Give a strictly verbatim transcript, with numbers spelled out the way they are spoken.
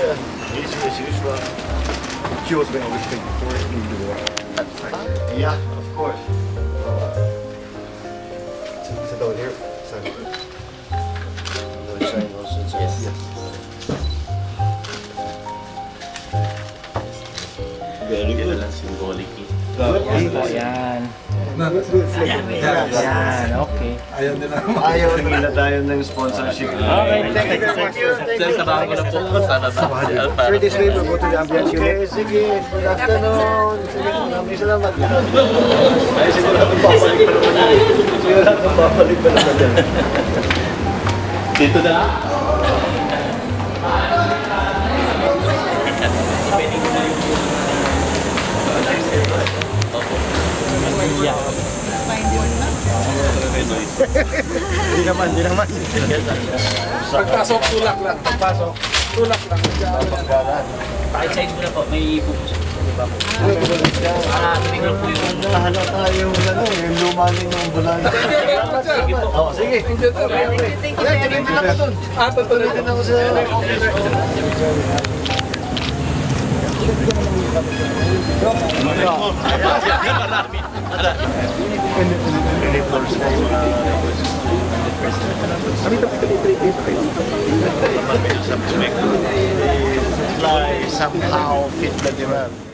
Yeah, he's, he's, he's rough. She was been always been before in the war. Yeah, of course. Sit down here. Sorry. The chain also inside. Yes. Yes. Very Yan good. lang symbolic eh. Yan po, yan. Yan, okay. Ayaw nila. Ayaw nila tayo ng sponsorship. Okay, thank you. Thank you. Thank Sir, you. sabahan ko na po. Sana ba? Sir, this way, we'll go to the ambulance Okay, unit. sige. Good afternoon. Sige, maraming salamat. Ay, siguradong babalik pa naman yan. Siguradong babalik pa naman yan. Dito na. Hindi naman, hindi naman. Pagpasok, tulak lang. Pagpasok, tulak lang. Pakiside mo na po. May pupusok. Diba po? Ah, tuming lang po yung... Nahanap tayo yung ano, yung lumanin ng bulay. Sige po. Oo, sige. Thank you, sir. Wala, tuloy din ako dun. Ah, tutuloy Tuloy din ako sa officer. Marami. Supply somehow fit the demand.